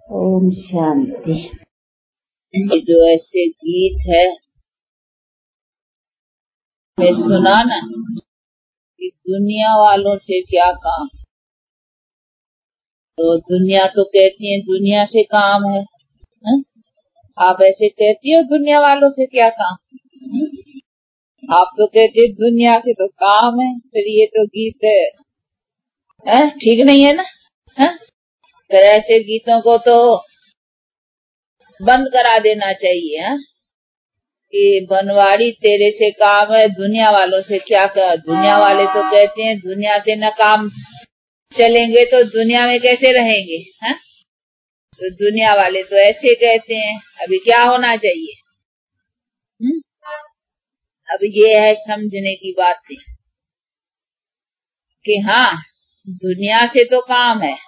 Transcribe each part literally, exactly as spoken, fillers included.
ओम शांति। ये जो ऐसे गीत है मैं सुना ना कि दुनिया वालों से क्या काम। तो दुनिया तो कहती है दुनिया से काम है, है? आप ऐसे कहती हो दुनिया वालों से क्या काम। है? आप तो कहते दुनिया से तो काम है। फिर ये तो गीत है ठीक नहीं है ना। है? फिर ऐसे गीतों को तो बंद करा देना चाहिए। है? कि बनवाड़ी तेरे से काम है, दुनिया वालों से क्या कर। दुनिया वाले तो कहते हैं दुनिया से न काम चलेंगे तो दुनिया में कैसे रहेंगे। है? तो दुनिया वाले तो ऐसे कहते हैं। अभी क्या होना चाहिए। हुँ? अब ये है समझने की बात कि हाँ दुनिया से तो काम है,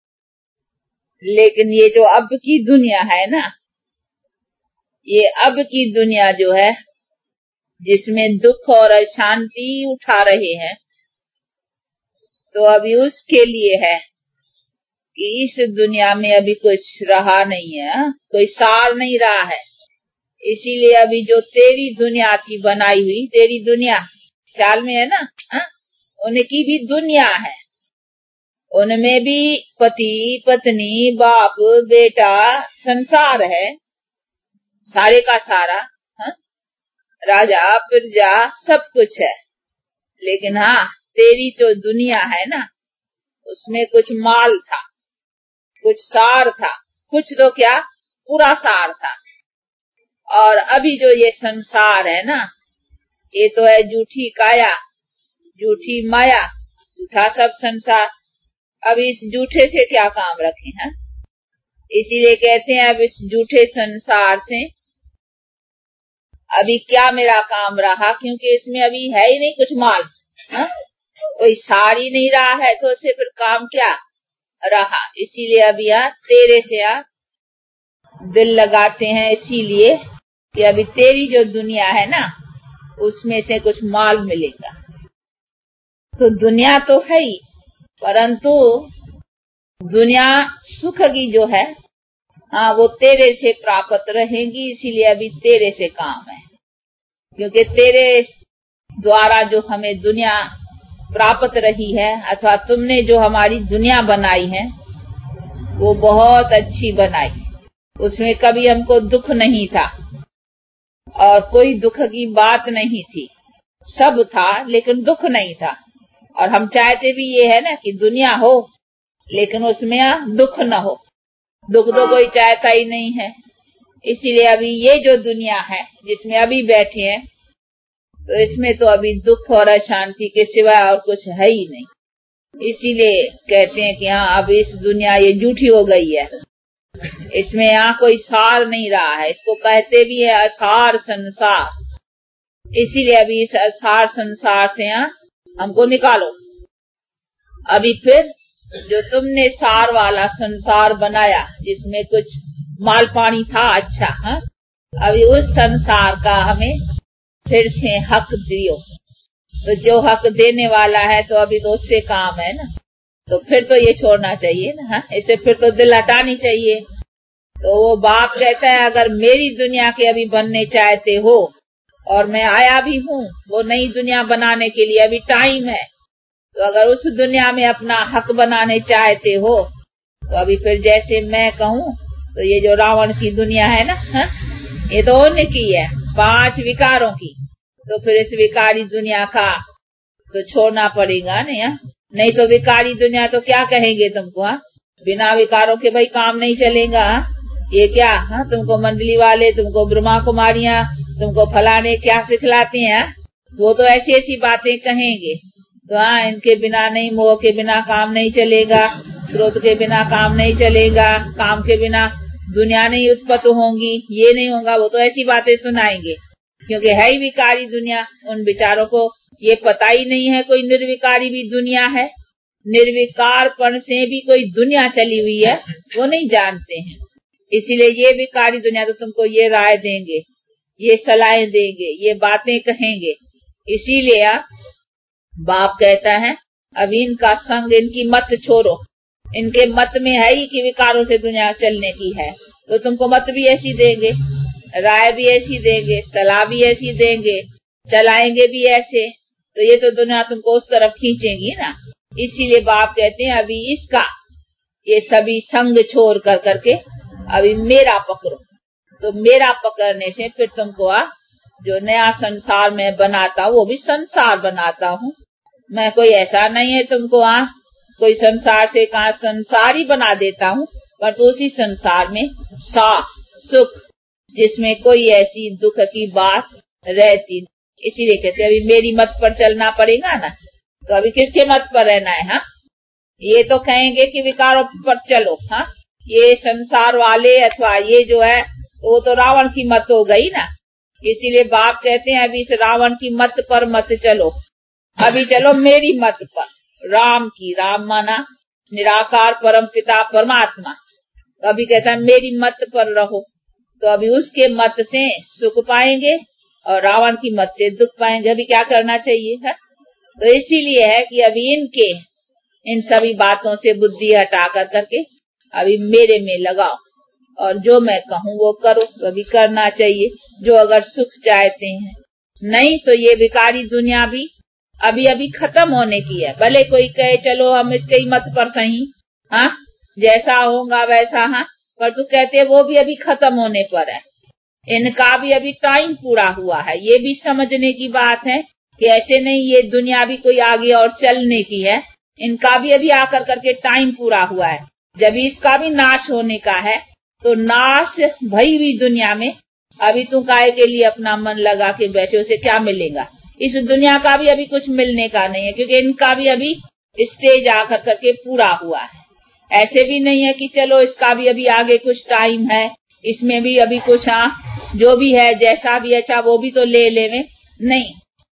लेकिन ये जो अब की दुनिया है ना, ये अब की दुनिया जो है जिसमें दुख और अशांति उठा रहे हैं, तो अभी उसके लिए है कि इस दुनिया में अभी कुछ रहा नहीं है, कोई सार नहीं रहा है। इसीलिए अभी जो तेरी दुनिया थी बनाई हुई, तेरी दुनिया ख्याल में है ना, हा? उनकी भी दुनिया है। उनमें भी पति पत्नी बाप बेटा संसार है, सारे का सारा। हा? राजा प्रजा सब कुछ है। लेकिन हाँ तेरी जो दुनिया है ना, उसमें कुछ माल था, कुछ सार था, कुछ तो क्या पूरा सार था। और अभी जो ये संसार है ना, ये तो है झूठी काया, झूठी माया, झूठा सब संसार। अब इस झूठे से क्या काम रखे हैं। इसीलिए कहते हैं अब इस झूठे संसार से अभी क्या मेरा काम रहा, क्योंकि इसमें अभी है ही नहीं कुछ माल। हा? कोई सार ही नहीं रहा है, तो उससे फिर काम क्या रहा। इसीलिए अभी यहाँ तेरे से यहाँ दिल लगाते हैं, इसीलिए कि अभी तेरी जो दुनिया है ना, उसमें से कुछ माल मिलेगा। तो दुनिया तो है ही, परंतु दुनिया सुख की जो है, हाँ वो तेरे से प्राप्त रहेगी। इसीलिए अभी तेरे से काम है, क्योंकि तेरे द्वारा जो हमें दुनिया प्राप्त रही है, अथवा तुमने जो हमारी दुनिया बनाई है वो बहुत अच्छी बनाई। उसमें कभी हमको दुख नहीं था और कोई दुख की बात नहीं थी, सब था लेकिन दुख नहीं था। और हम चाहते भी ये है ना कि दुनिया हो लेकिन उसमें दुख न हो। दुख तो कोई चाहता ही नहीं है। इसीलिए अभी ये जो दुनिया है जिसमें अभी बैठे हैं, तो इसमें तो अभी दुख और अशांति के सिवा और कुछ है ही नहीं। इसीलिए कहते हैं कि हाँ अब इस दुनिया ये झूठी हो गई है, इसमें यहाँ कोई सार नहीं रहा है। इसको कहते भी है असार संसार। इसीलिए अभी इस असार संसार से यहाँ हमको निकालो। अभी फिर जो तुमने सार वाला संसार बनाया जिसमें कुछ माल पानी था अच्छा, हाँ अभी उस संसार का हमें फिर से हक दियो। तो जो हक देने वाला है तो अभी तो उससे काम है ना, तो फिर तो ये छोड़ना चाहिए ना। हाँ इसे फिर तो दिल हटानी चाहिए। तो वो बाप कहता है अगर मेरी दुनिया के अभी बनने चाहते हो, और मैं आया भी हूँ वो नई दुनिया बनाने के लिए, अभी टाइम है। तो अगर उस दुनिया में अपना हक बनाने चाहते हो तो अभी फिर जैसे मैं कहूँ, तो ये जो रावण की दुनिया है ना, हा? ये तो उनकी है, पांच विकारों की। तो फिर इस विकारी दुनिया का तो छोड़ना पड़ेगा नहीं। हा? नहीं तो विकारी दुनिया तो क्या कहेंगे तुमको। हा? बिना विकारों के भाई काम नहीं चलेगा। हा? ये क्या, हा? तुमको मंडली वाले, तुमको ब्रह्मा कुमारियां, तुमको फलाने क्या सिखलाते हैं। हा? वो तो ऐसी ऐसी बातें कहेंगे। तो हाँ इनके बिना नहीं, मोह के बिना काम नहीं चलेगा, क्रोध के बिना काम नहीं चलेगा, काम के बिना दुनिया नहीं उत्पत्ति होंगी, ये नहीं होगा। वो तो ऐसी बातें सुनाएंगे, क्योंकि है ही विकारी दुनिया। उन विचारों को ये पता ही नहीं है कोई निर्विकारी भी दुनिया है, निर्विकारपन से भी कोई दुनिया चली हुई है, वो नहीं जानते हैं। इसीलिए ये विकारी दुनिया तो तुमको ये राय देंगे, ये सलाहें देंगे, ये बातें कहेंगे। इसीलिए बाप कहता है अब इनका संग, इनकी मत छोड़ो। इनके मत में है ही कि विकारों से दुनिया चलने की है, तो तुमको मत भी ऐसी देंगे, राय भी ऐसी देंगे, सलाह भी ऐसी देंगे, चलाएंगे भी ऐसे, तो ये तो दुनिया तुमको उस तरफ खींचेगी ना। इसीलिए बाप कहते हैं अभी इसका ये सभी संग छोड़ कर करके अभी मेरा पकड़ो। तो मेरा पकड़ने से फिर तुमको आ जो नया संसार में बनाता हूँ वो भी संसार बनाता हूँ। मैं कोई ऐसा नहीं है तुमको आ कोई संसार से कहा संसार ही बना देता हूँ, पर तो उसी संसार में साफ सुख जिसमें कोई ऐसी दुख की बात रहती। इसीलिए कहते अभी मेरी मत पर चलना पड़ेगा ना। तो अभी किसके मत पर रहना है? हाँ, ये तो कहेंगे कि विकारों पर चलो। हाँ, ये संसार वाले अथवा ये जो है वो तो रावण की मत हो गई ना। इसीलिए बाप कहते हैं अभी इस रावण की मत पर मत चलो, अभी चलो मेरी मत पर, राम की। राम माना निराकार परम पिता परमात्मा। तो अभी कहता है मेरी मत पर रहो, तो अभी उसके मत से सुख पाएंगे और रावण की मत से दुख पाएंगे। अभी क्या करना चाहिए है? तो इसीलिए है कि अभी इनके इन सभी बातों से बुद्धि हटा कर करके अभी मेरे में लगाओ और जो मैं कहूँ वो करो। तो अभी करना चाहिए जो अगर सुख चाहते हैं, नहीं तो ये विकारी दुनिया भी अभी अभी खत्म होने की है। भले कोई कहे चलो हम इसके ही मत पर सही, हाँ जैसा होगा वैसा, हाँ, पर तू कहते वो भी अभी खत्म होने पर है। इनका भी अभी टाइम पूरा हुआ है, ये भी समझने की बात है कि ऐसे नहीं ये दुनिया भी कोई आगे और चलने की है। इनका भी अभी आकर करके टाइम पूरा हुआ है। जब इसका भी नाश होने का है तो नाश भई हुई दुनिया में अभी तू काहे के लिए अपना मन लगा के बैठे, उसे क्या मिलेगा? इस दुनिया का भी अभी कुछ मिलने का नहीं है, क्योंकि इनका भी अभी स्टेज आकर करके पूरा हुआ है। ऐसे भी नहीं है कि चलो इसका भी अभी आगे कुछ टाइम है, इसमें भी अभी कुछ, हाँ जो भी है जैसा भी अच्छा वो भी तो ले ले में नहीं।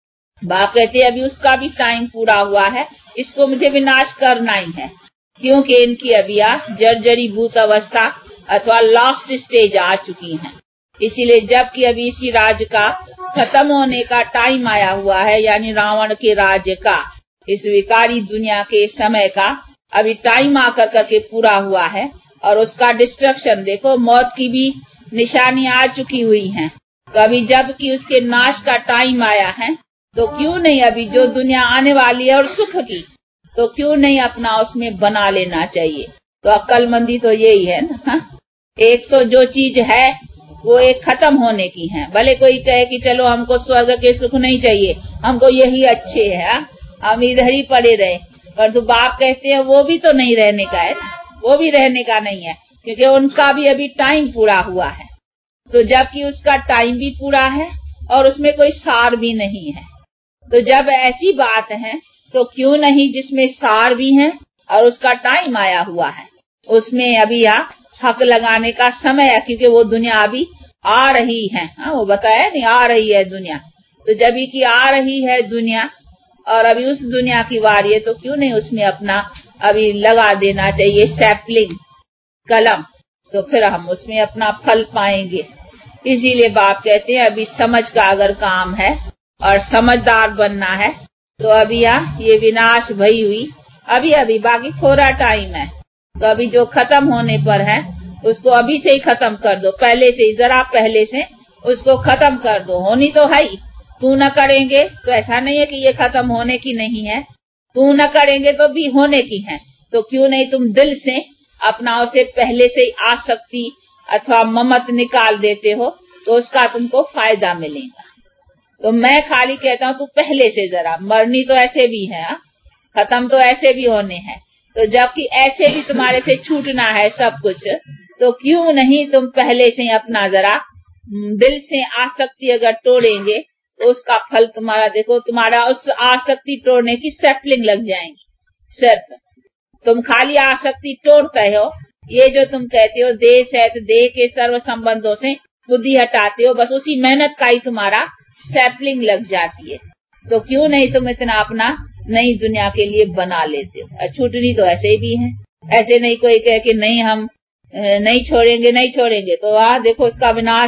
बाप कहते अभी उसका भी टाइम पूरा हुआ है, इसको मुझे विनाश करना ही है, क्योंकि इनकी अभी आ जर्जरी भूत अवस्था अथवा लास्ट स्टेज आ चुकी है। इसीलिए जबकि अभी इसी राज्य का खत्म होने का टाइम आया हुआ है, यानी रावण के राज्य का, इस विकारी दुनिया के समय का अभी टाइम आकर करके पूरा हुआ है और उसका डिस्ट्रक्शन देखो, मौत की भी निशानी आ चुकी हुई है। तो अभी जबकि उसके नाश का टाइम आया है तो क्यों नहीं अभी जो दुनिया आने वाली है और सुख की, तो क्यों नहीं अपना उसमें बना लेना चाहिए। तो अक्लमंदी तो यही है ना। हा? एक तो जो चीज है वो एक खत्म होने की है। भले कोई कहे कि चलो हमको स्वर्ग के सुख नहीं चाहिए, हमको यही अच्छे है, हम इधर ही पड़े रहे, पर तो बाप कहते हैं वो भी तो नहीं रहने का है, वो भी रहने का नहीं है, क्योंकि उनका भी अभी टाइम पूरा हुआ है। तो जबकि उसका टाइम भी पूरा है और उसमें कोई सार भी नहीं है, तो जब ऐसी बात है तो क्यों नहीं जिसमें सार भी है और उसका टाइम आया हुआ है उसमें अभी यहाँ हक लगाने का समय है, क्योंकि वो दुनिया अभी आ रही है। हाँ, वो बताया नहीं आ रही है दुनिया। तो जब की आ रही है दुनिया और अभी उस दुनिया की वारी है, तो क्यों नहीं उसमें अपना अभी लगा देना चाहिए सैपलिंग कलम, तो फिर हम उसमें अपना फल पाएंगे। इसीलिए बाप कहते हैं अभी समझ का अगर काम है और समझदार बनना है तो अभी यहाँ ये विनाश भई हुई अभी अभी बाकी थोड़ा टाइम है। तो अभी जो खत्म होने पर है उसको अभी से ही खत्म कर दो, पहले से ही, जरा पहले से उसको खत्म कर दो। होनी तो है ही, तू न करेंगे तो ऐसा नहीं है कि ये खत्म होने की नहीं है, तू न करेंगे तो भी होने की है। तो क्यों नहीं तुम दिल से अपना उसे पहले से ही आसक्ति अथवा ममत निकाल देते हो, तो उसका तुमको फायदा मिलेगा। तो मैं खाली कहता हूँ तू पहले से जरा, मरनी तो ऐसे भी है, खत्म तो ऐसे भी होने हैं, तो जबकि ऐसे भी तुम्हारे से छूटना है सब कुछ, तो क्यों नहीं तुम पहले से अपना जरा दिल से आसक्ति अगर तोड़ेंगे तो उसका फल तुम्हारा देखो, तुम्हारा उस आसक्ति तोड़ने की सैपलिंग लग जाएंगी। सिर्फ तुम खाली आसक्ति तोड़ते हो, ये जो तुम कहते हो देह सहित देह के सर्व संबंधों से बुद्धि हटाते हो, बस उसी मेहनत का ही तुम्हारा सैपलिंग लग जाती है। तो क्यों नहीं तुम इतना अपना नई दुनिया के लिए बना लेते हो। छूटनी तो ऐसे भी है, ऐसे नहीं कोई कहे कि नहीं हम नहीं छोड़ेंगे नहीं छोड़ेंगे, तो हाँ देखो उसका विनाश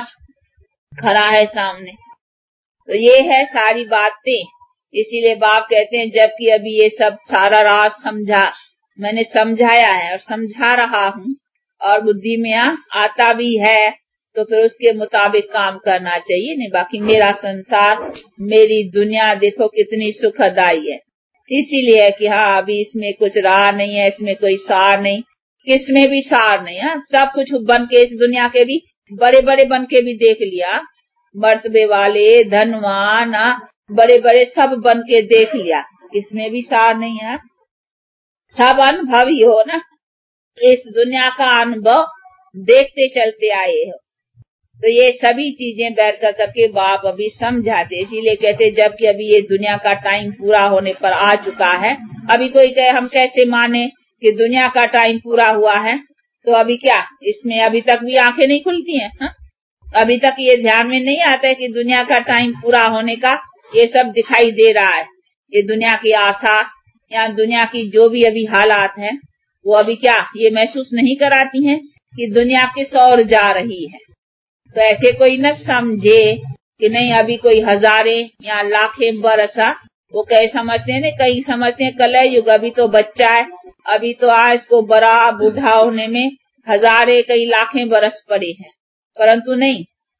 खड़ा है सामने। तो ये है सारी बातें। इसीलिए बाप कहते हैं जबकि अभी ये सब सारा राज समझा मैंने समझाया है और समझा रहा हूँ और बुद्धि में आ, आता भी है, तो फिर उसके मुताबिक काम करना चाहिए। नहीं बाकी मेरा संसार, मेरी दुनिया देखो कितनी सुखदायी है, इसीलिए कि हाँ अभी इसमें कुछ रहा नहीं है, इसमें कोई सार नहीं, किसमें भी सार नहीं है। सब कुछ बन के, इस दुनिया के भी बड़े बड़े बन के भी देख लिया, मर्तबे वाले, धनवान, बड़े बड़े सब बन के देख लिया, इसमें भी सार नहीं है। सब अनुभव ही हो ना, इस दुनिया का अनुभव देखते चलते आए हो। तो ये सभी चीजें बैठ कर करके बाप अभी समझाते, इसीलिए कहते जबकि अभी ये दुनिया का टाइम पूरा होने पर आ चुका है। अभी कोई कहे हम कैसे माने कि दुनिया का टाइम पूरा हुआ है, तो अभी क्या इसमें अभी तक भी आंखें नहीं खुलती हैं? हा? अभी तक ये ध्यान में नहीं आता है कि दुनिया का टाइम पूरा होने का ये सब दिखाई दे रहा है। ये दुनिया की आशा या दुनिया की जो भी अभी हालात हैं, वो अभी क्या ये महसूस नहीं कराती हैं कि दुनिया किस ओर जा रही है। तो ऐसे कोई न समझे कि नहीं अभी कोई हजारे या लाखे बरसा, वो कई समझते हैं, कई समझते हैं कलह युग, अभी तो बच्चा है, अभी तो आज इसको बड़ा बूढ़ा होने में हजारे कई लाखे बरस पड़े हैं। परंतु नहीं,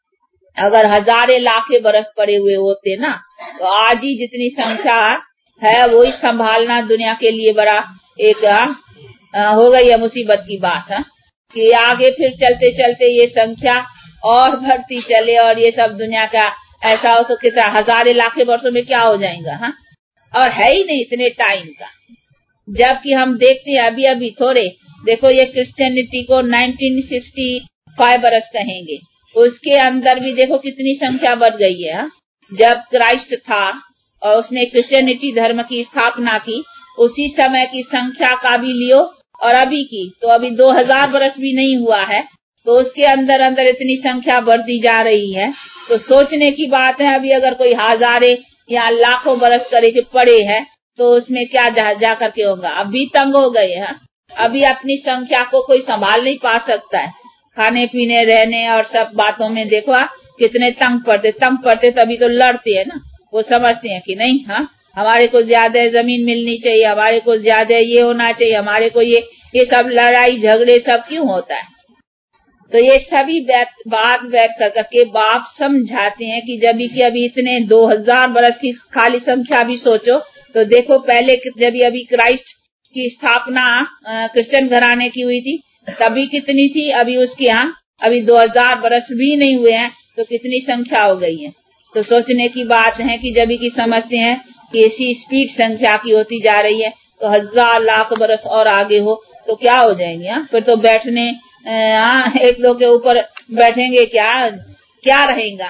अगर हजारे लाखे बरस पड़े हुए होते ना, तो आज ही जितनी संख्या है वही संभालना दुनिया के लिए बड़ा एक आ, हो गई है मुसीबत की बात है कि आगे फिर चलते चलते ये संख्या और बढ़ती चले और ये सब दुनिया का ऐसा हो तो कितना हजारे लाखे वर्षों में क्या हो जाएगा। हाँ, और है ही नहीं इतने टाइम का। जबकि हम देखते हैं अभी अभी थोड़े, देखो ये क्रिश्चियनिटी को नाइनटीन सिक्सटी फाइव बरस कहेंगे, उसके अंदर भी देखो कितनी संख्या बढ़ गई है। हा? जब क्राइस्ट था और उसने क्रिश्चियनिटी धर्म की स्थापना की, उसी समय की संख्या का भी लियो और अभी की, तो अभी दो हजार बरस भी नहीं हुआ है, तो उसके अंदर अंदर इतनी संख्या बढ़ती जा रही है। तो सोचने की बात है, अभी अगर कोई हजारे या लाखों बरस करे के पड़े है, तो उसमें क्या जा, जा करके होगा। अभी तंग हो गए हैं, अभी अपनी संख्या को कोई संभाल नहीं पा सकता है। खाने पीने रहने और सब बातों में देखो कितने तंग पड़ते, तंग पड़ते तभी तो लड़ते हैं ना। वो समझते हैं कि नहीं, हाँ हमारे को ज्यादा जमीन मिलनी चाहिए, हमारे को ज्यादा ये होना चाहिए, हमारे को ये ये सब लड़ाई झगड़े सब क्यों होता है। तो ये सभी बात बैठ कर करके बाप समझाते हैं कि जब की अभी इतने दो हजार बरस की खाली संख्या भी सोचो, तो देखो पहले जब अभी क्राइस्ट की स्थापना क्रिश्चियन घराने की हुई थी तभी कितनी थी, अभी उसके यहाँ अभी दो हजार बरस भी नहीं हुए हैं तो कितनी संख्या हो गई है। तो सोचने की बात है कि जब की समझते हैं कि इसी स्पीड संख्या की होती जा रही है, तो हजार लाख बरस और आगे हो तो क्या हो जाएंगे। हाँ, फिर तो बैठने आ, एक दो के ऊपर बैठेंगे, क्या क्या रहेगा।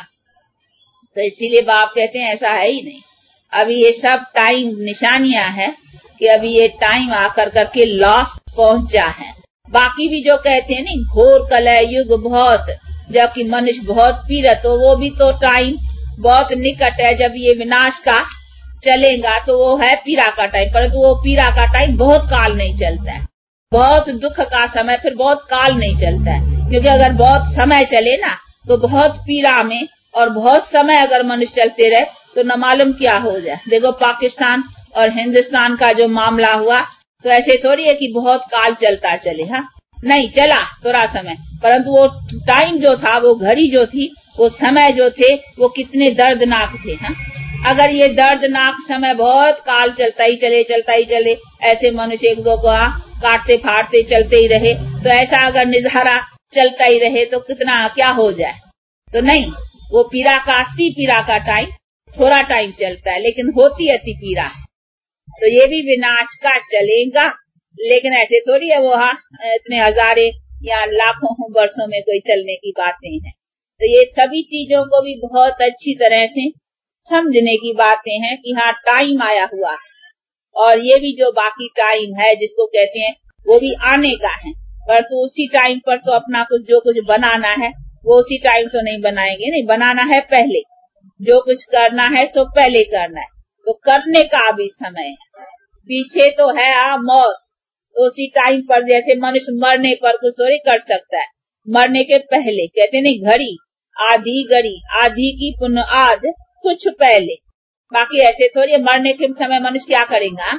तो इसीलिए बाप कहते हैं ऐसा है ही नहीं। अभी ये सब टाइम निशानियां है कि अभी ये टाइम आकर करके लास्ट पहुंचा है। बाकी भी जो कहते हैं नहीं घोर कलह युग बहुत, जबकि मनुष्य बहुत पीड़ित, तो वो भी तो टाइम बहुत निकट है। जब ये विनाश का चलेगा तो वो है पीड़ा का टाइम, परंतु वो पीड़ा का टाइम बहुत काल नहीं चलता है। बहुत दुख का समय फिर बहुत काल नहीं चलता है, क्योंकि अगर बहुत समय चले ना तो बहुत पीड़ा में और बहुत समय अगर मनुष्य चलते रहे तो न मालूम क्या हो जाए। देखो पाकिस्तान और हिंदुस्तान का जो मामला हुआ, तो ऐसे थोड़ी है कि बहुत काल चलता चले। हाँ, नहीं चला थोड़ा समय, परंतु वो टाइम जो था, वो घड़ी जो थी, वो समय जो थे, वो कितने दर्दनाक थे। हाँ, अगर ये दर्दनाक समय बहुत काल चलता ही चले चलता ही चले, ऐसे मनुष्य एक दो को काटते फाड़ते चलते ही रहे, तो ऐसा अगर निधारा चलता ही रहे तो कितना क्या हो जाए। तो नहीं, वो पीड़ा का अति पीड़ा का टाइम थोड़ा टाइम चलता है, लेकिन होती अति पीड़ा है। तो ये भी विनाश का चलेगा, लेकिन ऐसे थोड़ी है वो हाँ इतने हजारे या लाखों वर्षों में कोई चलने की बातें हैं। तो ये सभी चीजों को भी बहुत अच्छी तरह से समझने की बातें हैं कि हाँ टाइम आया हुआ है, और ये भी जो बाकी टाइम है जिसको कहते हैं वो भी आने का है, पर तो उसी टाइम पर तो अपना कुछ जो कुछ बनाना है वो उसी टाइम तो नहीं बनाएंगे। नहीं, बनाना है पहले, जो कुछ करना है सो पहले करना है, तो करने का भी समय है। पीछे तो है आ मौत, तो उसी टाइम पर जैसे मनुष्य मरने पर कुछ थोड़ी कर सकता है, मरने के पहले कहते नहीं घड़ी आधी घड़ी आधी की पुनः आध कुछ पहले। बाकी ऐसे थोड़ी मरने के समय मनुष्य क्या करेगा,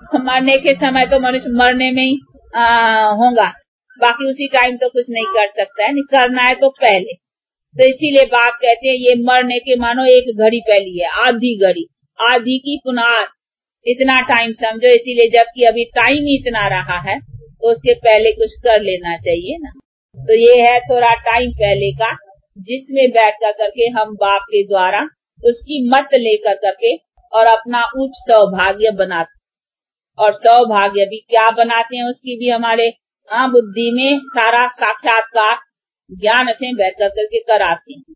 मरने के समय तो मनुष्य मरने में ही होगा, बाकी उसी टाइम तो कुछ नहीं कर सकता है, नहीं करना है तो पहले। तो इसीलिए बाप कहते हैं ये मरने के मानो एक घड़ी पहली है, आधी घड़ी, आधी की पुनः इतना टाइम समझो। इसीलिए जबकि अभी टाइम ही इतना रहा है तो उसके पहले कुछ कर लेना चाहिए ना। तो ये है थोड़ा टाइम पहले का, जिसमें बैठ कर करके हम बाप के द्वारा उसकी मत लेकर करके और अपना उच्च सौभाग्य बनाते, और सौभाग्य भी क्या बनाते हैं उसकी भी हमारे हाँ बुद्धि में सारा साक्षात्कार ज्ञान से बैठ कर करके कराते हैं,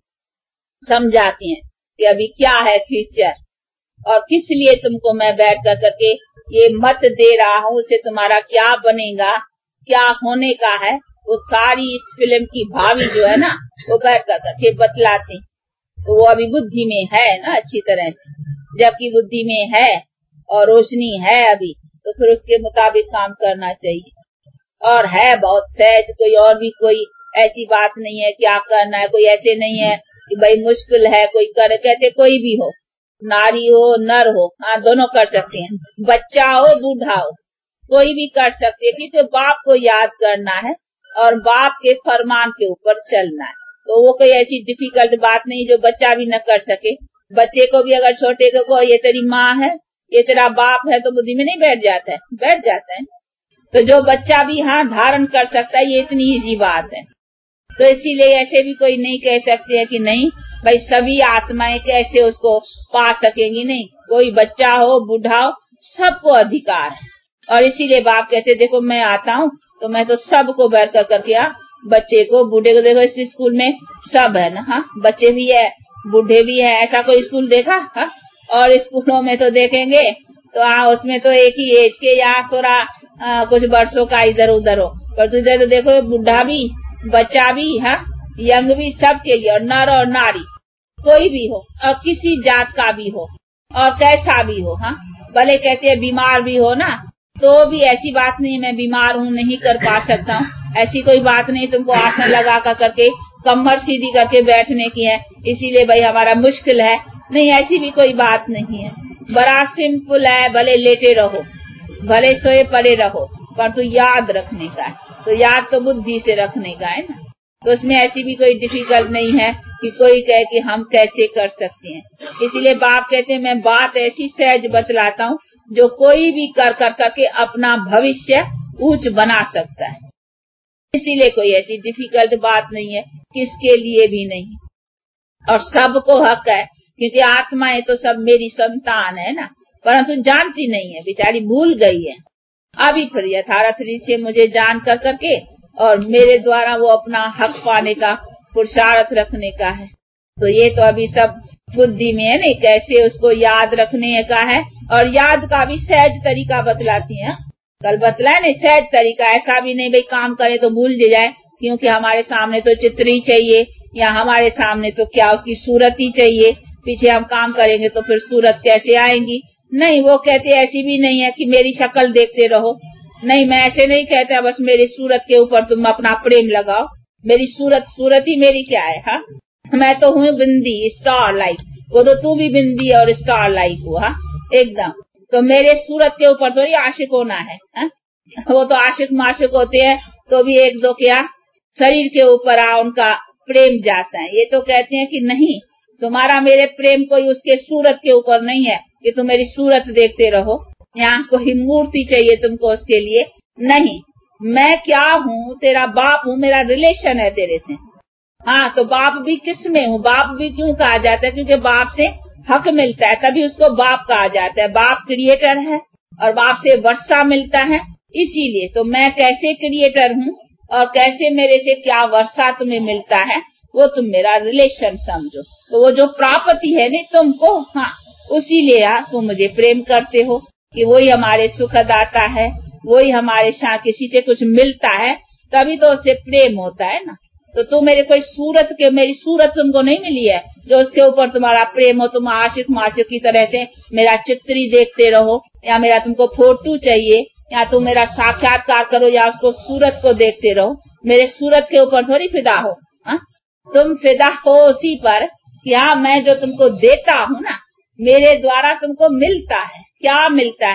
समझाते हैं कि अभी क्या है फ्यूचर और किस लिए तुमको मैं बैठ कर करके ये मत दे रहा हूँ, उसे तुम्हारा क्या बनेगा, क्या होने का है, वो सारी इस फिल्म की भावी जो है ना वो बैठ कर करके बतलाते हैं। तो वो अभी बुद्धि में है ना अच्छी तरह से, जबकि बुद्धि में है और रोशनी है अभी, तो फिर उसके मुताबिक काम करना चाहिए। और है बहुत सहज, कोई और भी कोई ऐसी बात नहीं है क्या करना है, कोई ऐसे नहीं है कि भाई मुश्किल है कोई कर, कहते कोई भी हो, नारी हो नर हो, हाँ दोनों कर सकते हैं, बच्चा हो बूढ़ा हो, कोई भी कर सकते हैं, क्योंकि बाप को याद करना है और बाप के फरमान के ऊपर चलना है। तो वो कोई ऐसी डिफिकल्ट बात नहीं जो बच्चा भी न कर सके। बच्चे को भी अगर छोटे को, को ये तेरी माँ है, ये तेरा बाप है, तो बुद्धि में नहीं बैठ जाता है, बैठ जाता है। तो जो बच्चा भी हाँ धारण कर सकता है, ये इतनी इजी बात है। तो इसीलिए ऐसे भी कोई नहीं कह सकते हैं कि नहीं भाई सभी आत्माएं कैसे उसको पा सकेंगी, नहीं, कोई बच्चा हो बूढ़ा हो सबको अधिकार है। और इसीलिए बाप कहते देखो मैं आता हूँ तो मैं तो सबको बैठ कर करके आ, बच्चे को बूढ़े को, देखो इस स्कूल में सब है ना, हाँ बच्चे भी है बूढ़े भी है, ऐसा कोई स्कूल देखा हा? और स्कूलों में तो देखेंगे तो हाँ उसमें तो एक ही एज के या थोड़ा आ, कुछ वर्षों का इधर उधर हो, पर तो इधर तो देखो बूढ़ा भी बच्चा भी हाँ यंग भी सबके लिए, और नर और नारी कोई भी हो और किसी जात का भी हो और कैसा भी हो, हाँ भले कहते हैं बीमार भी हो ना, तो भी ऐसी बात नहीं मैं बीमार हूँ नहीं कर पा सकता हूँ, ऐसी कोई बात नहीं। तुमको आसन लगा कर करके कमर सीधी करके बैठने की है, इसीलिए भाई हमारा मुश्किल है, नहीं ऐसी भी कोई बात नहीं है। बड़ा सिंपल है, भले लेटे रहो भले सोए पड़े रहो, पर तो याद रखने का है, तो याद तो बुद्धि से रखने का है ना। तो उसमें ऐसी भी कोई डिफिकल्ट नहीं है कि कोई कहे कि हम कैसे कर सकते हैं। इसीलिए बाप कहते हैं मैं बात ऐसी सहज बतलाता हूँ जो कोई भी कर कर करके अपना भविष्य ऊंच बना सकता है। इसीलिए कोई ऐसी डिफिकल्ट बात नहीं है, किसके लिए भी नहीं, और सबको हक है, क्योंकि आत्माएं तो सब मेरी संतान है ना, परंतु जानती नहीं है, बेचारी भूल गई है। अभी फिर यथार्थ रीत से मुझे जान कर करके और मेरे द्वारा वो अपना हक पाने का पुरुषार्थ रखने का है। तो ये तो अभी सब बुद्धि में है, नहीं कैसे उसको याद रखने का है, और याद का भी सहज तरीका बतलाती है। कल बतलाए नहीं सहज तरीका, ऐसा भी नहीं भाई काम करे तो भूल जाए, क्योंकि हमारे सामने तो चित्र ही चाहिए, या हमारे सामने तो क्या उसकी सूरत ही चाहिए, पीछे हम काम करेंगे तो फिर सूरत कैसे आएंगी। नहीं, वो कहते ऐसी भी नहीं है कि मेरी शक्ल देखते रहो, नहीं मैं ऐसे नहीं कहता बस मेरी सूरत के ऊपर तुम अपना प्रेम लगाओ, मेरी सूरत सूरत ही मेरी क्या है, हाँ मैं तो हूँ बिंदी स्टार लाइक, वो तो तू भी बिंदी और स्टार लाइक हुआ एकदम। तो मेरे सूरत के ऊपर तो ये आशिक होना है, हा? वो तो आशिक माशिक होते हैं तो भी एक दो क्या शरीर के ऊपर आ उनका प्रेम जाता है। ये तो कहते हैं कि नहीं तुम्हारा मेरे प्रेम कोई उसके सूरत के ऊपर नहीं है कि तुम मेरी सूरत देखते रहो, यहाँ कोई मूर्ति चाहिए तुमको उसके लिए नहीं, मैं क्या हूँ तेरा बाप हूँ, मेरा रिलेशन है तेरे से। हाँ तो बाप भी किस में हूँ, बाप भी क्यों कहा जाता है, क्योंकि बाप से हक मिलता है तभी उसको बाप कहा जाता है। बाप क्रिएटर है और बाप से वर्षा मिलता है, इसीलिए तो मैं कैसे क्रिएटर हूँ और कैसे मेरे से क्या वर्षा तुम्हें मिलता है वो तुम मेरा रिलेशन समझो। तो वो जो प्राप्ति है नहीं तुमको, हाँ उसीलिए तुम मुझे प्रेम करते हो कि वही हमारे सुखदाता है, वही हमारे साथ किसी से कुछ मिलता है तभी तो उससे प्रेम होता है ना। तो तुम मेरे कोई सूरत के, मेरी सूरत तुमको नहीं मिली है जो उसके ऊपर तुम्हारा प्रेम हो, तुम आशिक माशिक की तरह से मेरा चित्र ही देखते रहो, या मेरा तुमको फोटो चाहिए, या तुम मेरा साक्षात्कार करो, या उसको सूरत को देखते रहो। मेरे सूरत के ऊपर थोड़ी फिदा हो, हा? तुम फिदा हो उसी पर कि हाँ मैं जो तुमको देता हूँ ना मेरे द्वारा तुमको मिलता है। क्या मिलता है,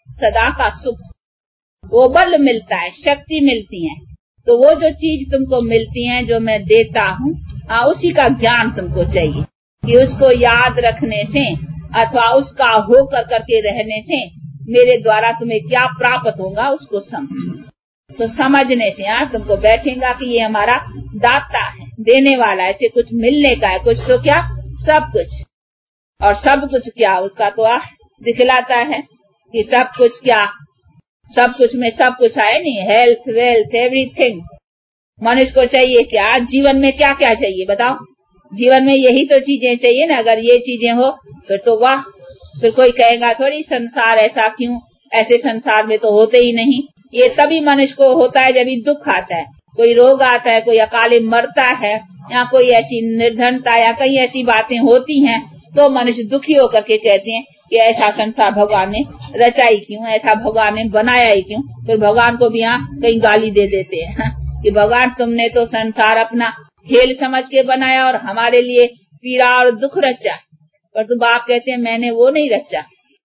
सदा का सुख, वो बल मिलता है, शक्ति मिलती है। तो वो जो चीज तुमको मिलती है जो मैं देता हूँ, उसी का ज्ञान तुमको चाहिए कि उसको याद रखने से अथवा उसका हो कर करके रहने से मेरे द्वारा तुम्हें क्या प्राप्त होगा उसको समझो। तो समझने से यहाँ तुमको बैठेगा कि ये हमारा दाता है, देने वाला है, इसे कुछ मिलने का है, कुछ तो क्या सब कुछ, और सब कुछ क्या उसका तो आ दिखलाता है कि सब कुछ क्या, सब कुछ में सब कुछ आए नहीं, हेल्थ वेल्थ एवरीथिंग। मनुष्य को चाहिए क्या, जीवन में क्या क्या चाहिए बताओ, जीवन में यही तो चीजें चाहिए ना। अगर ये चीजें हो फिर तो वाह, फिर कोई कहेगा थोड़ी संसार ऐसा क्यों, ऐसे संसार में तो होते ही नहीं। ये तभी मनुष्य को होता है जब दुख आता है, कोई रोग आता है, कोई अकाले मरता है, या कोई ऐसी निर्धनता या कई ऐसी बातें होती हैं तो मनुष्य दुखी होकर के कहते हैं कि ऐसा संसार भगवान ने रचाई क्यों, ऐसा भगवान ने बनाया ही क्यों। फिर भगवान को भी यहाँ कई गाली दे देते हैं कि भगवान तुमने तो संसार अपना खेल समझ के बनाया और हमारे लिए पीड़ा और दुख रचा, पर तुम बाप कहते हैं मैंने वो नहीं रचा,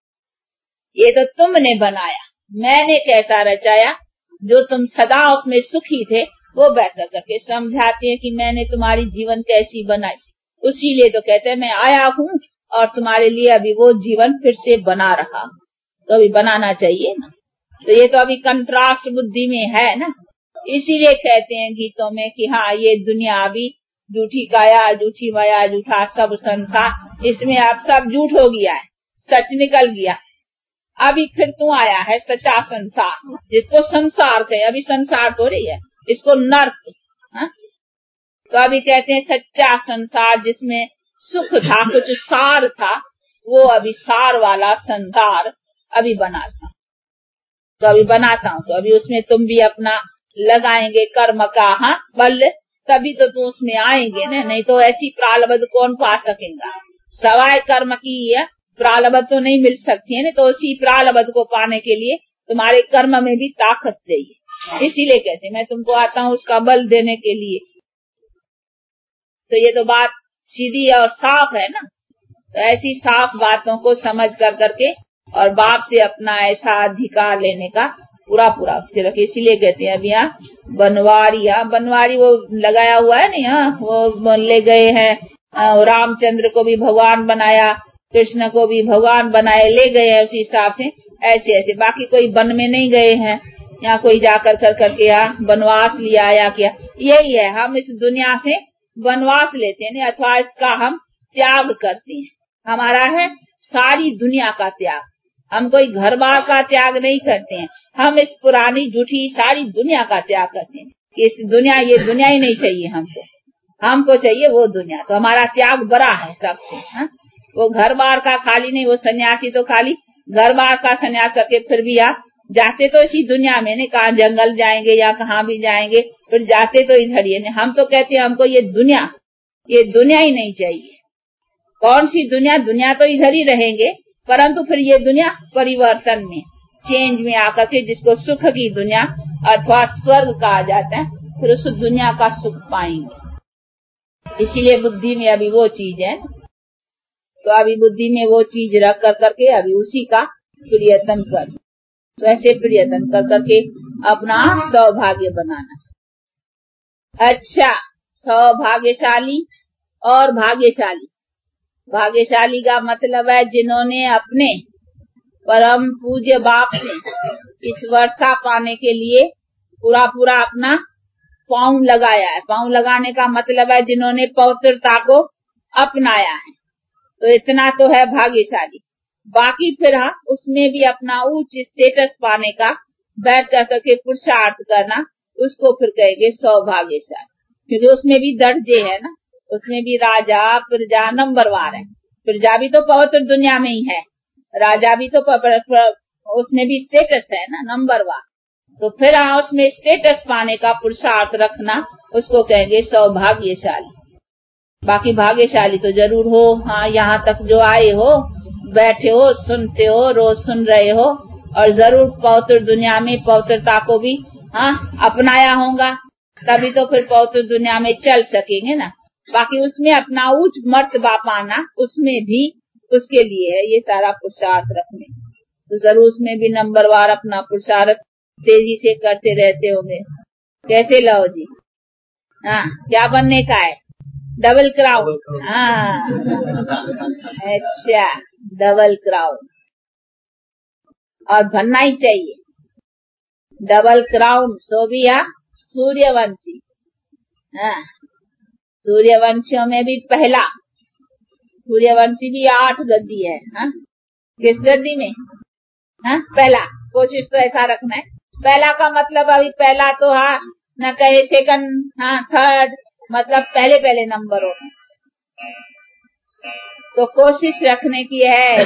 ये तो तुमने बनाया। मैंने कैसा रचाया, जो तुम सदा उसमें सुखी थे वो बेहतर करके समझाते हैं कि मैंने तुम्हारी जीवन कैसी बनाई। उसी लिए तो कहते हैं मैं आया हूँ और तुम्हारे लिए अभी वो जीवन फिर से बना रहा, तो अभी बनाना चाहिए ना। तो ये तो अभी कंट्रास्ट बुद्धि में है ना, इसीलिए कहते हैं गीतों में कि हाँ ये दुनिया अभी झूठी काया, झूठी माया, झूठा सब संसार, इसमें अब सब झूठ हो गया है, सच निकल गया। अभी फिर तू आया है सच्चा संसार, जिसको संसार कहे, अभी संसार तो रही है, इसको नर्क। हा? तो अभी कहते हैं सच्चा संसार जिसमें सुख था, कुछ सार था, वो अभी सार वाला संसार अभी बनाता, तो अभी बनाता हूँ। तो अभी उसमें तुम भी अपना लगाएंगे कर्म का हाँ बल, तभी तो तुम उसमें आएंगे ना, नहीं तो ऐसी प्रारब्ध कौन पा सकेगा। सवाए कर्म की है प्रारब्ध तो नहीं मिल सकती है ना, तो उसी प्रारब्ध को पाने के लिए तुम्हारे कर्म में भी ताकत चाहिए, इसीलिए कहते मैं तुमको आता हूँ उसका बल देने के लिए। तो ये तो बात सीधी और साफ है ना। तो ऐसी साफ बातों को समझ कर करके और बाप से अपना ऐसा अधिकार लेने का पूरा पूरा उसके रखे, इसीलिए कहते हैं अब यहाँ बनवारी, हाँ बनवारी वो लगाया हुआ है नहीं, हाँ वो ले गए हैं, रामचंद्र को भी भगवान बनाया, कृष्ण को भी भगवान बनाए, ले गए हैं उसी हिसाब से। ऐसे ऐसे बाकी कोई वन में नहीं गए हैं, यहाँ कोई जाकर कर करके यहाँ वनवास लिया या क्या, यही है हम इस दुनिया से वनवास लेते हैं अथवा इसका हम त्याग करते हैं। हमारा है सारी दुनिया का त्याग, हम कोई घर बार का त्याग नहीं करते हैं, हम इस पुरानी झूठी सारी दुनिया का त्याग करते हैं कि इस दुनिया, ये दुनिया ही नहीं चाहिए हमको, हमको चाहिए वो दुनिया। तो हमारा त्याग बड़ा है सबसे। हा? वो घर बार का खाली नहीं, वो सन्यासी तो खाली घर बार का सन्यास करके फिर भी यहाँ जाते तो इसी दुनिया में नहीं, कहाँ जंगल जाएंगे या कहाँ भी जाएंगे, फिर जाते तो इधर ही नहीं। हम तो कहते हैं हमको ये दुनिया, ये दुनिया ही नहीं चाहिए। कौन सी दुनिया, दुनिया तो इधर ही रहेंगे, परंतु फिर ये दुनिया परिवर्तन में, चेंज में आकर के जिसको सुख की दुनिया अथवा स्वर्ग कहा जाता है, फिर उस दुनिया का सुख पाएंगे। इसीलिए बुद्धि में अभी वो चीज है, तो अभी बुद्धि में वो चीज रख कर करके अभी उसी का प्रयत्न कर, तो ऐसे प्रयत्न कर करके अपना सौभाग्य बनाना। अच्छा, सौभाग्यशाली और भाग्यशाली, भाग्यशाली का मतलब है जिन्होंने अपने परम पूज्य बाप से इस वर्षा पाने के लिए पूरा पूरा अपना पाँव लगाया है। पाँव लगाने का मतलब है जिन्होंने पवित्रता को अपनाया है, तो इतना तो है भाग्यशाली। बाकी फिर हाँ उसमें भी अपना उच्च स्टेटस पाने का बैठ कर करके पुरुषार्थ करना, उसको फिर कहेंगे सौभाग्यशाली, क्योंकि उसमें भी दर्जे है ना, उसमें भी राजा प्रजा नंबरवार है। प्रजा भी तो पवित्र दुनिया में ही है, राजा भी तो उसमें भी स्टेटस है ना नंबरवार। तो फिर हाँ उसमें स्टेटस पाने का पुरुषार्थ रखना, उसको कहेंगे सौभाग्यशाली। बाकी भाग्यशाली तो जरूर हो, हाँ यहाँ तक जो आए हो, बैठे हो, सुनते हो, रोज सुन रहे हो, और जरूर पवित्र दुनिया में पवित्रता को भी हाँ अपनाया होगा, तभी तो फिर पवित्र दुनिया में चल सकेंगे ना। बाकी उसमें अपना उच्च मर्तबा पाना, उसमें भी उसके लिए है ये सारा पुरुषार्थ रखने। तो जरूर उसमें भी नंबरवार अपना पुरुषार्थ तेजी से करते रहते होंगे। कैसे लाओ जी? हाँ, क्या बनने का है? Double crown. हाँ, अच्छा, डबल क्राउन, और बनना ही चाहिए डबल क्राउन। तो भी या सूर्यवंशी। हाँ, सूर्यवंशियों में भी पहला, सूर्यवंशी भी आठ गद्दी है। हाँ, किस गद्दी में? हाँ, पहला। कोशिश तो ऐसा रखना है, पहला का मतलब अभी पहला तो हाँ न कहे सेकंड, हाँ थर्ड, मतलब पहले पहले नंबर हो। तो कोशिश रखने की है।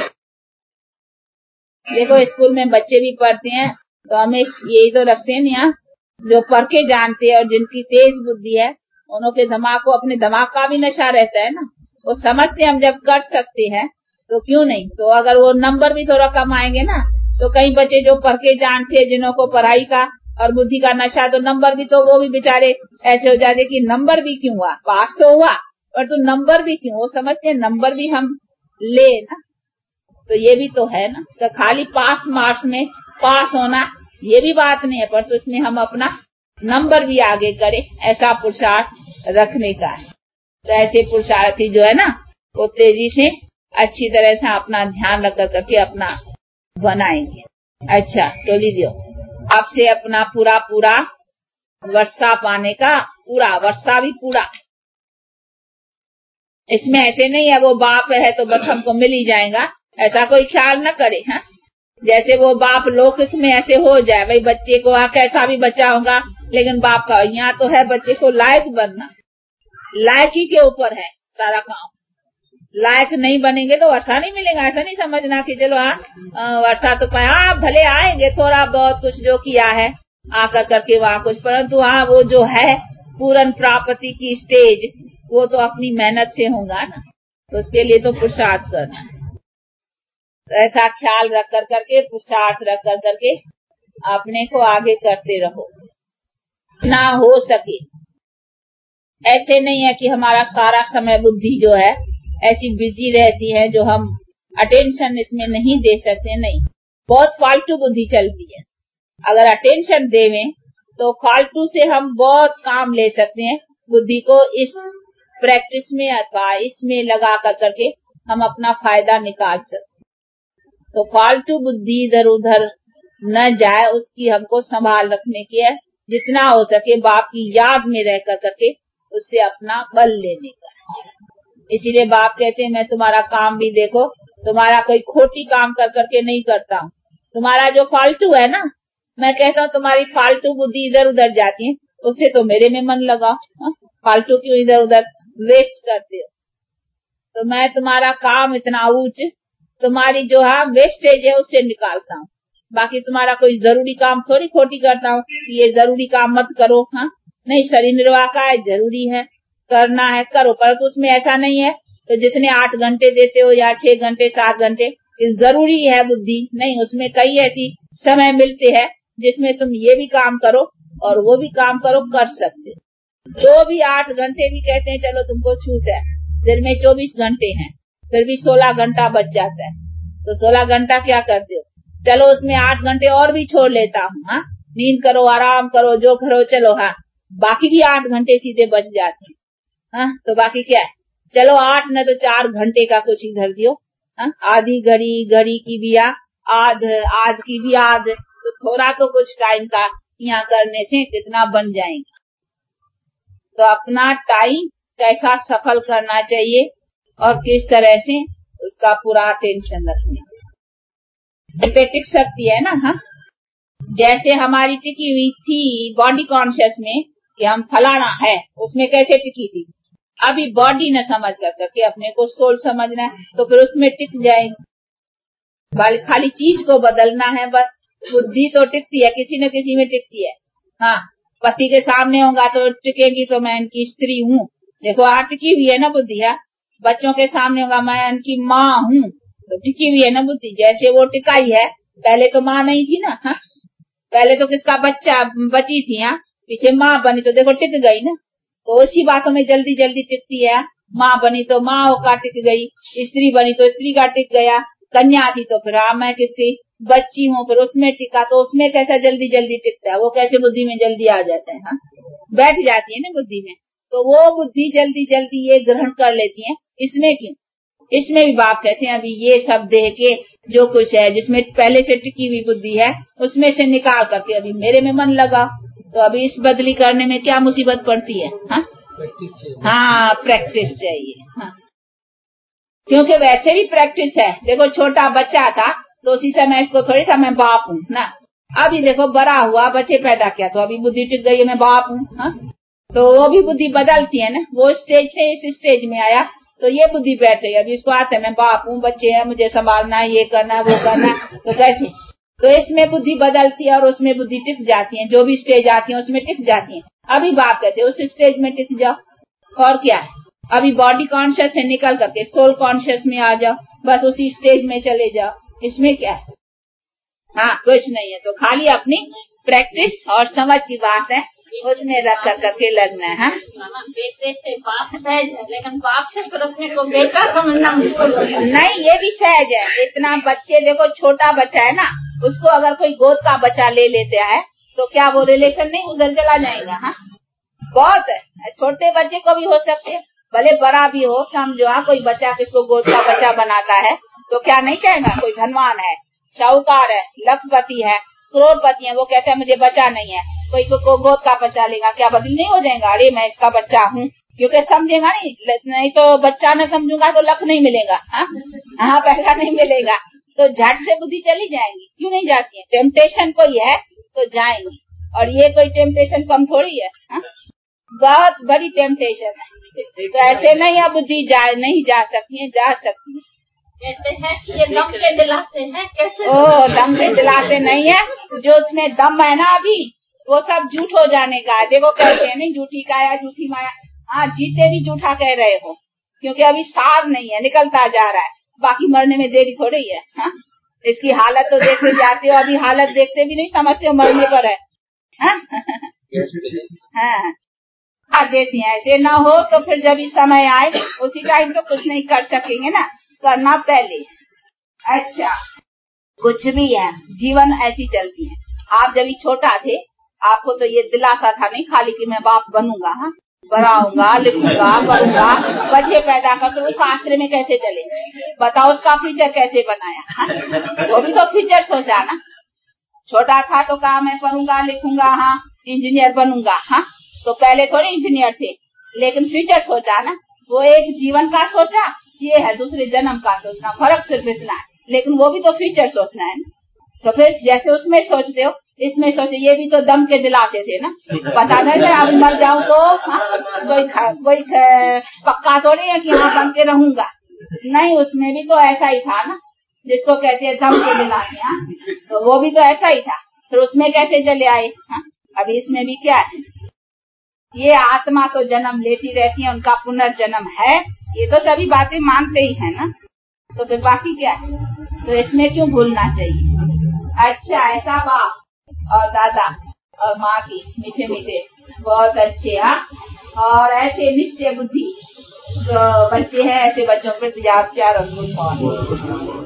देखो स्कूल में बच्चे भी पढ़ते हैं तो हमें यही तो रखते हैं ना, जो पढ़ के जानते हैं और जिनकी तेज बुद्धि है उन्हों के दिमाग को, अपने दिमाग का भी नशा रहता है ना, वो समझते हम जब कर सकते हैं तो क्यों नहीं। तो अगर वो नंबर भी थोड़ा कम आएंगे ना, तो कई बच्चे जो पढ़ के जानते हैं, जिन्हों को पढ़ाई का और बुद्धि का नशा, तो नंबर भी, तो वो भी बेचारे ऐसे हो जाते कि नंबर भी क्यों हुआ, पास तो हुआ पर तो नंबर भी क्यों। वो समझते हैं नंबर भी हम ले ना, तो ये भी तो है ना। तो खाली पास मार्क्स में पास होना ये भी बात नहीं है, पर तो इसमें हम अपना नंबर भी आगे करें, ऐसा पुरुषार्थ रखने का है। तो ऐसे पुरुषार्थी जो है ना, वो तेजी से अच्छी तरह से अपना ध्यान रख करके अपना बनाएंगे। अच्छा, तो लीजिए आपसे अपना पूरा पूरा वर्षा पाने का, पूरा वर्षा भी पूरा। इसमें ऐसे नहीं है वो बाप है तो बस हमको मिल ही जाएगा, ऐसा कोई ख्याल न करे। हाँ, जैसे वो बाप लौकिक में ऐसे हो जाए, भाई बच्चे को हाँ कैसा भी बच्चा होगा, लेकिन बाप का यहाँ तो है बच्चे को लायक बनना, लायकी के ऊपर है सारा काम। लायक नहीं बनेंगे तो वर्षा नहीं मिलेगा। ऐसा नहीं समझना कि चलो हाँ वर्षा तो पाए, हाँ भले आएंगे थोड़ा बहुत कुछ जो किया है आकर करके वहाँ कुछ, परंतु हाँ वो जो है पूर्ण प्राप्ति की स्टेज, वो तो अपनी मेहनत से होगा ना, तो उसके लिए तो पुरुषार्थ करना है। तो ऐसा ख्याल रख कर करके, पुरुषार्थ रख कर करके अपने को आगे करते रहो ना हो सके। ऐसे नहीं है कि हमारा सारा समय बुद्धि जो है ऐसी बिजी रहती है जो हम अटेंशन इसमें नहीं दे सकते, नहीं, बहुत फालतू बुद्धि चलती है। अगर अटेंशन देवें तो फालतू से हम बहुत काम ले सकते हैं, बुद्धि को इस प्रैक्टिस में अथवा इसमें लगा कर करके हम अपना फायदा निकाल सकते। तो फालतू बुद्धि इधर उधर न जाए, उसकी हमको संभाल रखने की है, जितना हो सके बाप की याद में रह कर करके उससे अपना बल लेने का। इसीलिए बाप कहते हैं मैं तुम्हारा काम भी देखो, तुम्हारा कोई खोटी काम कर करके नहीं करता हूँ, तुम्हारा जो फालतू है ना, मैं कहता हूँ तुम्हारी फालतू बुद्धि इधर उधर जाती है, उससे तो मेरे में मन लगाओ, फालतू क्यों इधर उधर वेस्ट करते हो। तो मैं तुम्हारा काम इतना ऊंच, तुम्हारी जो है वेस्टेज है उससे निकालता हूँ, बाकी तुम्हारा कोई जरूरी काम थोड़ी खोटी करता हूँ कि ये जरूरी काम मत करो। हाँ नहीं, शरीर निर्वाह का है, जरूरी है, करना है करो, पर तो उसमें ऐसा नहीं है तो जितने आठ घंटे देते हो या छह घंटे सात घंटे जरूरी है बुद्धि, नहीं, उसमें कई ऐसी समय मिलते हैं जिसमें तुम ये भी काम करो और वो भी काम करो, कर सकते। तो भी आठ घंटे भी कहते हैं चलो तुमको छूट है, दिन में चौबीस घंटे हैं, फिर भी सोलह घंटा बच जाता है, तो सोलह घंटा क्या करते हो, चलो उसमें आठ घंटे और भी छोड़ लेता हूँ, हाँ नींद करो, आराम करो, जो करो, चलो हाँ बाकी भी आठ घंटे सीधे बच जाते हैं। हाँ तो बाकी क्या है, चलो आठ न तो चार घंटे का कुछ इधर दियो, हाँ आधी घड़ी, घड़ी की भी आध, आध की भी आध, तो थोड़ा तो कुछ टाइम का यहाँ करने से कितना बन जाएगा। तो अपना टाइम कैसा सफल करना चाहिए और किस तरह से उसका पूरा टेंशन रखने पे टिक सकती है ना। हाँ जैसे हमारी टिकी हुई थी बॉडी कॉन्शियस में कि हम फलाना है, उसमें कैसे टिकी थी, अभी बॉडी न समझ कर करके अपने को सोल समझना है, तो फिर उसमें टिक जाएगी। खाली चीज को बदलना है बस, बुद्धि तो टिकती है, किसी न किसी में टिकती है। हाँ पति के सामने होगा तो टिकेगी, तो मैं इनकी स्त्री हूँ, देखो आ टिकी हुई है ना बुद्धि। है बच्चों के सामने होगा मैं इनकी माँ हूँ, तो टिकी हुई है ना बुद्धि। जैसे वो टिकाई है, पहले तो माँ नहीं थी ना, हाँ पहले तो किसका बच्चा बची थी, हाँ पीछे माँ बनी तो देखो टिक गई ना। तो उसी बातों में जल्दी जल्दी टिकती है, माँ बनी तो माँ का टिक गई, स्त्री बनी तो स्त्री का टिक गया, कन्या थी तो फिर हाँ मैं किसकी बच्ची हूँ फिर उसमें टिका तो उसमें कैसा जल्दी जल्दी टिकता है, वो कैसे बुद्धि में जल्दी आ जाता है, हाँ बैठ जाती है ना बुद्धि में, तो वो बुद्धि जल्दी जल्दी ये ग्रहण कर लेती है। इसमें क्यों? इसमें भी बाप कहते हैं अभी ये सब देह के जो कुछ है जिसमें पहले से टिकी हुई बुद्धि है उसमें से निकाल करके अभी मेरे में मन लगा, तो अभी इस बदली करने में क्या मुसीबत पड़ती है? हाँ हाँ प्रैक्टिस चाहिए, हाँ क्योंकि वैसे भी प्रैक्टिस है। देखो छोटा बच्चा था तो उसी समय इसको थोड़ी था मैं बाप हूँ ना, अभी देखो बड़ा हुआ बच्चे पैदा किया तो अभी बुद्धि टिक गई है मैं बाप हूँ, हाँ तो वो भी बुद्धि बदलती है ना, वो स्टेज से इस स्टेज में आया तो ये बुद्धि बैठ गई, अभी इसको आता है मैं बाप हूँ, बच्चे हैं, मुझे संभालना है, ये करना है, वो करना है, तो कैसे? तो इसमें बुद्धि बदलती है और उसमें बुद्धि टिक जाती है, जो भी स्टेज आती है उसमें टिक जाती है। अभी बाप कहते हैं उस स्टेज में टिक जाओ, और क्या है? अभी बॉडी कॉन्शियस से निकल करके सोल कॉन्शियस में आ जाओ, बस उसी स्टेज में चले जाओ, इसमें क्या है? हाँ कुछ नहीं है, तो खाली अपनी प्रैक्टिस और समझ की बात है, उसमें रख कर करके लगना है। बेटे से बाप सहज है, लेकिन बाप से फिर अपने को बेटा समझना मुश्किल नहीं, ये भी सहज है। इतना बच्चे देखो छोटा बच्चा है ना, उसको अगर कोई गोद का बच्चा ले लेता है तो क्या वो रिलेशन नहीं उधर चला जाएगा? हाँ बहुत है, छोटे बच्चे को भी हो सकते है, भले बड़ा भी हो, समझो हाँ कोई बच्चा किसको गोद का बच्चा बनाता है तो क्या नहीं चाहेगा? कोई धनवान है, शाहूकार है, लखपति है, करोड़पति है, वो कहता है मुझे बच्चा नहीं है, कोई को, को गोद का बच्चा लेगा, क्या बदली नहीं हो जाएगा? अरे मैं इसका बच्चा हूँ, क्योंकि समझेगा नहीं, नहीं तो बच्चा न समझूंगा तो लख नहीं मिलेगा, हाँ पैसा नहीं मिलेगा, तो झट से बुद्धि चली जाएगी। क्यों नहीं जाती है? टेम्पटेशन कोई है तो जाएंगी, और ये कोई टेम्पटेशन कम थोड़ी है, हा? बहुत बड़ी टेम्पटेशन है, तो ऐसे नहीं है बुद्धि जा नहीं जा सकती है, जा सकती है। कहते हैं कि ये दम के दिलासे है, कैसे? ओ दम के दिलासे नहीं है, जो उसमें दम है ना अभी वो सब झूठ हो जाने का है। देखो कहते हैं नहीं झूठी काया झूठी माया, हाँ जीते भी झूठा कह रहे हो, क्योंकि अभी सार नहीं है, निकलता जा रहा है, बाकी मरने में देरी थोड़ी है, हाँ? इसकी हालत तो देखते जाते हो, अभी हालत देखते भी नहीं समझते हो मरने पर है, हाँ हाँ हाँ देती है। ऐसे ना हो तो फिर जब इस समय आए उसी टाइम तो कुछ नहीं कर सकेंगे ना, करना पहले। अच्छा कुछ भी है, जीवन ऐसी चलती है। आप जब छोटा थे आपको तो ये दिलासा था नहीं खाली कि मैं बाप बनूंगा, हाँ बनाऊंगा, लिखूंगा, करूंगा, बच्चे पैदा करके उस आश्रय में कैसे चले, बताओ उसका फ्यूचर कैसे बनाया, हाँ? वो भी तो फ्यूचर सोचा ना। छोटा था तो कहा मैं पढ़ूंगा, लिखूंगा, हाँ इंजीनियर बनूंगा, हाँ तो पहले थोड़े इंजीनियर थे, लेकिन फ्यूचर सोचा ना। वो एक जीवन का सोचा, ये है दूसरे जन्म का सोचना, फर्क सिर्फ इतना है, लेकिन वो भी तो फ्यूचर सोचना है ना। तो फिर जैसे उसमें सोचते हो इसमें सोचे, ये भी तो दम के दिलासे थे ना, पता था मैं अब मर जाऊं तो कोई कोई पक्का थोड़ी है कि हाँ बन के रहूंगा, नहीं उसमें भी तो ऐसा ही था ना, जिसको कहते हैं दम के दिलासे, हाँ तो वो भी तो ऐसा ही था, फिर उसमें कैसे चले आए, हाँ अभी इसमें भी क्या है, ये आत्मा तो जन्म लेती रहती है, उनका पुनर्जन्म है, ये तो सभी बातें मानते ही है ना, तो फिर बाकी क्या है, तो इसमें क्यों भूलना चाहिए। अच्छा ऐसा बाप और दादा और माँ की मीठे मीठे बहुत अच्छे, हाँ और ऐसे निश्चय बुद्धि जो बच्चे हैं ऐसे बच्चों पर प्यार प्यार और गुड मॉर्निंग।